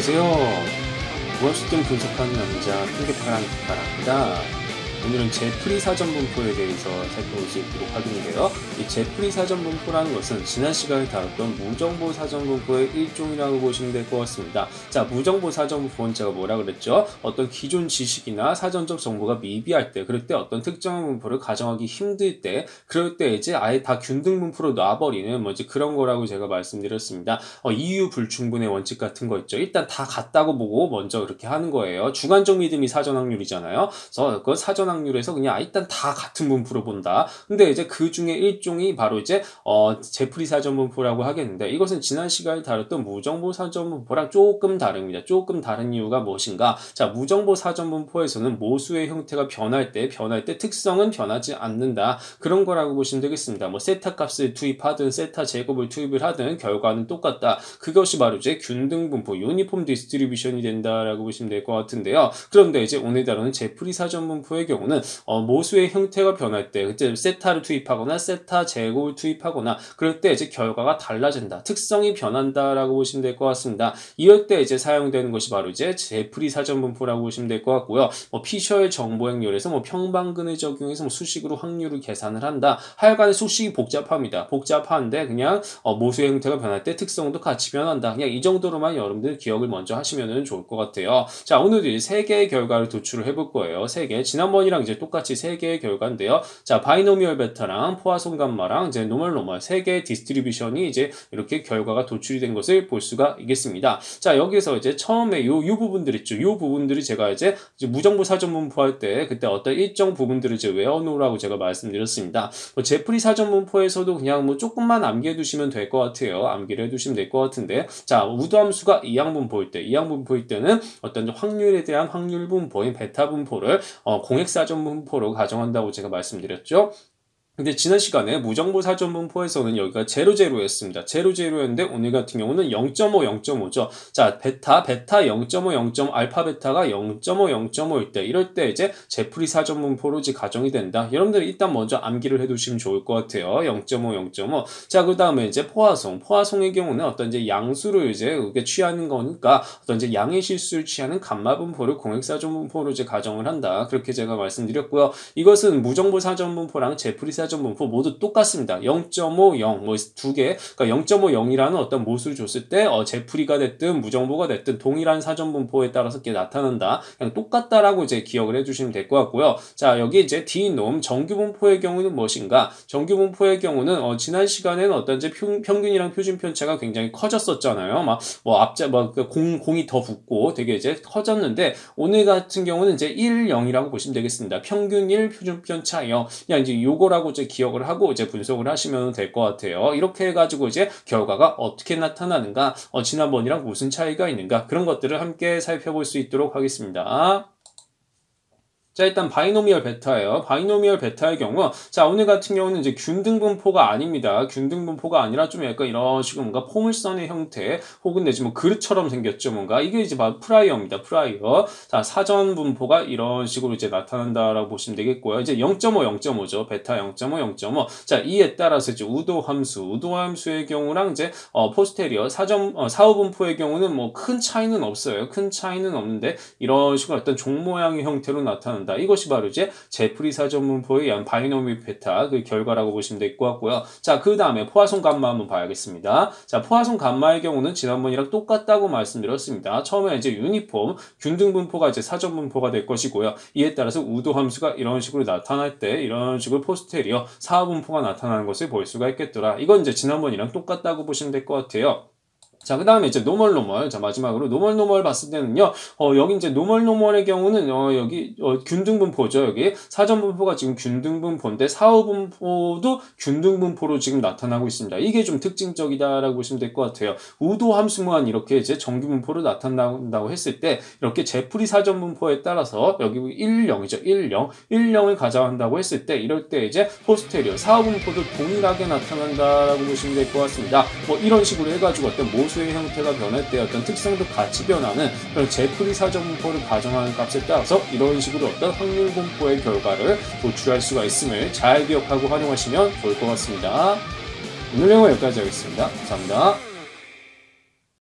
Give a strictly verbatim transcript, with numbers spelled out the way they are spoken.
안녕하세요. 무엇이든 분석하는 남자 통계파랑 기파랍니다. 오늘은 제프리 사전분포에 대해서 살펴볼 수 있도록 하겠는데요. 이 제프리 사전분포라는 것은 지난 시간에 다뤘던 무정보 사전분포의 일종이라고 보시면 될 것 같습니다. 자, 무정보 사전분포는 제가 뭐라 그랬죠? 어떤 기존 지식이나 사전적 정보가 미비할 때, 그럴 때 어떤 특정한 분포를 가정하기 힘들 때, 그럴 때 이제 아예 다 균등분포로 놔버리는 뭐 이제 그런 거라고 제가 말씀드렸습니다. 어, 이유 불충분의 원칙 같은 거 있죠. 일단 다 같다고 보고 먼저 그렇게 하는 거예요. 주관적 믿음이 사전 확률이잖아요. 그래서 그 사전 확률에서 그냥 일단 다 같은 분포로 본다. 근데 이제 그 중에 일종이 바로 이제 어 제프리 사전 분포라고 하겠는데, 이것은 지난 시간에 다뤘던 무정보 사전 분포랑 조금 다릅니다. 조금 다른 이유가 무엇인가? 자, 무정보 사전 분포에서는 모수의 형태가 변할 때 변할 때 특성은 변하지 않는다. 그런 거라고 보시면 되겠습니다. 뭐 세타 값을 투입하든 세타 제곱을 투입을 하든 결과는 똑같다. 그것이 바로 이제 균등 분포, 유니폼 디스트리뷰션이 된다라고 보시면 될 것 같은데요. 그런데 이제 오늘 다루는 제프리 사전 분포의 경우 는 어, 모수의 형태가 변할 때, 그때 세타를 투입하거나 세타 제곱을 투입하거나 그럴 때 이제 결과가 달라진다. 특성이 변한다라고 보시면 될 것 같습니다. 이럴 때 이제 사용되는 것이 바로 이제 제프리 사전 분포라고 보시면 될 것 같고요. 뭐 피셔의 정보행렬에서 뭐 평방근을 적용해서 뭐 수식으로 확률을 계산을 한다. 하여간에 수식이 복잡합니다. 복잡한데 그냥 어, 모수의 형태가 변할 때 특성도 같이 변한다. 그냥 이 정도로만 여러분들 기억을 먼저 하시면 좋을 것 같아요. 자, 오늘도 이제 세 개의 결과를 도출을 해볼 거예요. 세 개. 지난번이랑 이제 똑같이 세 개의 결과인데요. 자, 바이노미얼 베타랑 포화송 감마랑 이제 노멀 노멀 세 개의 디스트리뷰션이 이제 이렇게 결과가 도출이 된 것을 볼 수가 있겠습니다. 자, 여기서 이제 처음에 요, 요 부분들 있죠. 요 부분들이 제가 이제, 이제 무정보 사전 분포할 때 그때 어떤 일정 부분들을 이제 외워놓으라고 제가 말씀드렸습니다. 뭐 제프리 사전 분포에서도 그냥 뭐 조금만 암기해 두시면 될 것 같아요. 암기를 해 두시면 될 것 같은데, 자, 우도 함수가 이항 분포일 때, 이항 분포일 때는 어떤 확률에 대한 확률 분포인 베타 분포를 어, 공액 사전 분포로 가정한다고 제가 말씀드렸죠. 근데 지난 시간에 무정보 사전 분포에서는 여기가 제로 제로였습니다. 제로 제로였는데 오늘 같은 경우는 영 점 오, 영 점 오죠. 자, 베타, 베타 영 점 오, 영 점 오, 알파 베타가 영 점 오, 영 점 오일 때, 이럴 때 이제 제프리 사전 분포로 이제 가정이 된다. 여러분들 일단 먼저 암기를 해두시면 좋을 것 같아요. 영 점 오, 영 점 오. 자, 그 다음에 이제 포화송. 포화송의 경우는 어떤 이제 양수를 이제 이렇게 취하는 거니까 어떤 이제 양의 실수를 취하는 감마 분포를 공액 사전 분포로 이제 가정을 한다. 그렇게 제가 말씀드렸고요. 이것은 무정보 사전 분포랑 제프리 사전 분포 모두 똑같습니다. 영 점 오, 영, 뭐 두 개, 그러니까 영 점 오, 영이라는 어떤 모수를 줬을 때 어, 제프리가 됐든 무정보가 됐든 동일한 사전 분포에 따라서 이렇게 나타난다. 그냥 똑같다라고 이제 기억을 해주시면 될 것 같고요. 자, 여기 이제 디놈 정규 분포의 경우는 무엇인가? 정규 분포의 경우는 어, 지난 시간에는 어떤 이제 평, 평균이랑 표준 편차가 굉장히 커졌었잖아요. 막 뭐 앞자 뭐 공, 공이 더 붙고 되게 이제 커졌는데, 오늘 같은 경우는 이제 일, 영이라고 보시면 되겠습니다. 평균 일, 표준 편차 영. 그냥 이제 요거라고 이제 기억을 하고 이제 분석을 하시면 될 것 같아요. 이렇게 해가지고 이제 결과가 어떻게 나타나는가, 어, 지난번이랑 무슨 차이가 있는가, 그런 것들을 함께 살펴볼 수 있도록 하겠습니다. 자, 일단 바이노미얼 베타예요. 바이노미얼 베타의 경우, 자, 오늘 같은 경우는 이제 균등 분포가 아닙니다. 균등 분포가 아니라 좀 약간 이런 식으로 뭔가 포물선의 형태, 혹은 내지 뭐 그릇처럼 생겼죠, 뭔가. 이게 이제 막 프라이어입니다. 프라이어. 자, 사전 분포가 이런 식으로 이제 나타난다라고 보시면 되겠고요. 이제 영 점 오, 영 점 오죠. 베타 영 점 오, 영 점 오. 자, 이에 따라서 이제 우도 함수, 우도 함수의 경우랑 이제 어, 포스테리어 사전 어, 사후 분포의 경우는 뭐 큰 차이는 없어요. 큰 차이는 없는데 이런 식으로 어떤 종 모양의 형태로 나타나는, 이것이 바로 이제 제프리 사전 분포의 양 바이노미 베타 그 결과라고 보시면 될 것 같고요. 자, 그 다음에 포화송 감마 한번 봐야겠습니다. 자, 포화송 감마의 경우는 지난번이랑 똑같다고 말씀드렸습니다. 처음에 이제 유니폼 균등 분포가 이제 사전 분포가 될 것이고요. 이에 따라서 우도 함수가 이런 식으로 나타날 때 이런 식으로 포스테리어 사후 분포가 나타나는 것을 볼 수가 있겠더라. 이건 이제 지난번이랑 똑같다고 보시면 될 것 같아요. 자, 그 다음에 이제 노멀 노멀. 자, 마지막으로 노멀 노멀 봤을 때는요, 어, 여기 이제 노멀 노멀의 경우는, 어, 여기, 어, 균등분포죠, 여기. 사전분포가 지금 균등분포인데, 사후분포도 균등분포로 지금 나타나고 있습니다. 이게 좀 특징적이다라고 보시면 될 것 같아요. 우도 함수만 이렇게 이제 정규분포로 나타난다고 했을 때, 이렇게 제프리 사전분포에 따라서, 여기 일, 영이죠, 일, 영. 일, 영을 가져간다고 했을 때, 이럴 때 이제 포스테리어, 사후분포도 동일하게 나타난다라고 보시면 될 것 같습니다. 뭐 이런 식으로 해가지고 어떤 모 수의 형태가 변할 때 어떤 특성도 같이 변하는 그런 제프리 사전 분포를 가정하는 값에 따라서 이런 식으로 어떤 확률 분포의 결과를 도출할 수가 있음을 잘 기억하고 활용하시면 좋을 것 같습니다. 오늘 내용은 여기까지 하겠습니다. 감사합니다.